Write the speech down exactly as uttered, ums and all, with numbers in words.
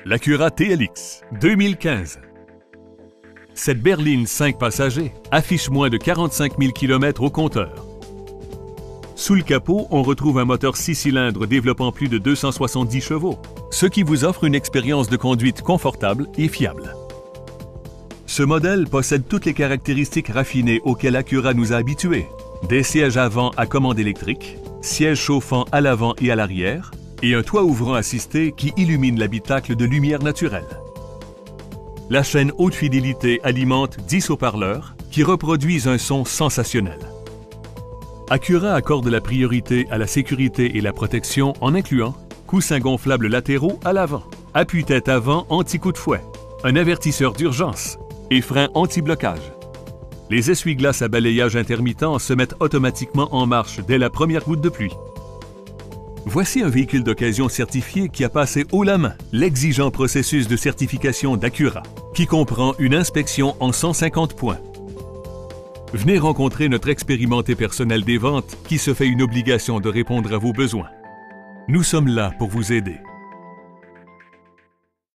l'Acura T L X deux mille quinze. Cette berline cinq passagers affiche moins de quarante-cinq mille kilomètres au compteur. Sous le capot, on retrouve un moteur six cylindres développant plus de deux cent soixante-dix chevaux, ce qui vous offre une expérience de conduite confortable et fiable. Ce modèle possède toutes les caractéristiques raffinées auxquelles Acura nous a habitués. Des sièges avant à commande électrique, sièges chauffants à l'avant et à l'arrière, et un toit ouvrant assisté qui illumine l'habitacle de lumière naturelle. La chaîne haute fidélité alimente dix haut-parleurs qui reproduisent un son sensationnel. Acura accorde la priorité à la sécurité et la protection en incluant coussins gonflables latéraux à l'avant, appuie-tête avant anti-coup de fouet, un avertisseur d'urgence et frein anti-blocage. Les essuie-glaces à balayage intermittent se mettent automatiquement en marche dès la première goutte de pluie. Voici un véhicule d'occasion certifié qui a passé haut la main l'exigeant processus de certification d'Acura, qui comprend une inspection en cent cinquante points. Venez rencontrer notre expérimenté personnel des ventes qui se fait une obligation de répondre à vos besoins. Nous sommes là pour vous aider.